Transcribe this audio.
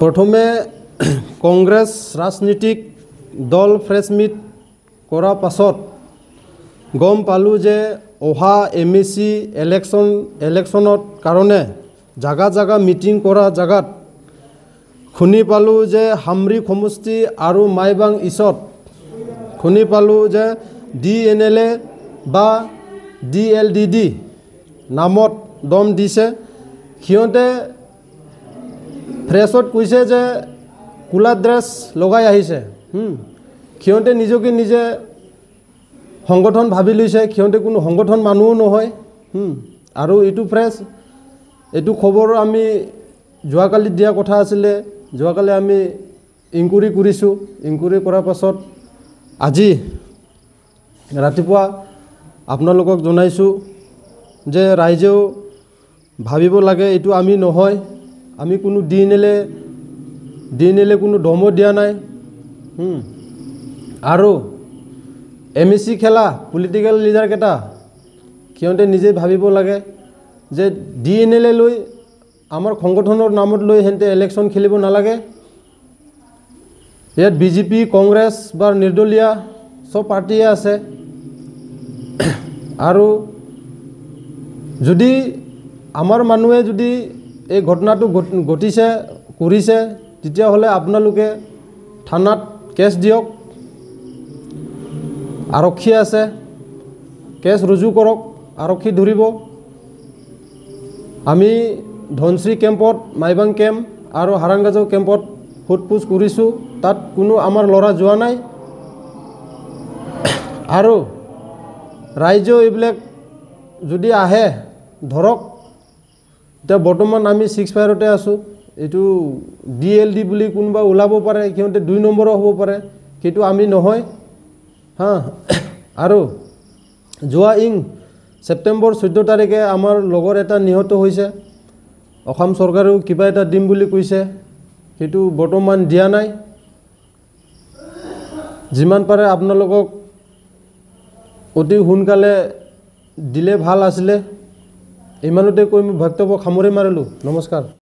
प्रथमे कांग्रेस राजनीतिक दल प्रेस मीट करार पाছত गम पालू जे अहा एमएससी इलेक्शनर कारणे जागा जागा मीटिंग करा जगात शुनी पालू जे हामरी समष्टि और माइबांग इचत शुनी पालू जे DNLA बा DLDD नामत दम दिसे सिहते प्रेसत कैसे जे कला ड्रेस लगाई आहिसे सिहते निजके निजे संगठन भाबी लैसे सिहते कोनो संगठन मानुह নহয় और इटू प्रेस एटू खबर आमी जोवाकाली दिया कथा आছিলে जोवाकाली आमी इनकुरी करिसु इनकुरी करार पाছত আজি रातिपुवा आपनालोকক जनाइसु जे राइजेও भाबिब लागे एटू आमी নহয় आमी कोनो DNLA कोनो दमो दिया नाय और MSC खेला पलिटिकल लिडार केटा सिहते निजे भाबिब लागे जे DNLA লৈ आमार संगठनर नामत লৈ हेन्ते इलेक्शन खेलिब नालागे यात BJP कांग्रेस बा निर्दलिया सब पार्टी आछे और जदि आमार मानुहे जदि এই घटनाটো घटिছে কৰিছে তেতিয়া হলে আপোনালোকে থানাত কেছ দিয়ক आरक्षी আছে केस रुजु करक आरक्षी धरिब आमी धनश्री केम्पत माइबांग केम्प और हारांगाजो केम्पत सोधपोज करिसु तात कोनो आमार लरा जोआ नाय और राइजो एबिलाक जदि आहे धरक এতিয়া বৰ্তমান আমি 6 ফায়াৰতে আছো এটু DLD বুলি কোনবা ওলাব পাৰে কিহতে 2 নম্বৰ হ'ব পাৰে কিন্তু আমি নহয় হ্যাঁ আর যোৱা সেপ্টেম্বৰ 14 তাৰিখে আমাৰ লগৰ এটা নিহত হৈছে অসম চৰকাৰেও কিবা এটা দিম বুলি কৈছে কিন্তু বৰ্তমান দিয়া নাই যিমান পাৰে আপোনালোকক অতি সোনকালে দিলে ভাল আছিলে ইমানতে কৈ মই বক্তব্য সামৰি মাৰিলো নমস্কাৰ।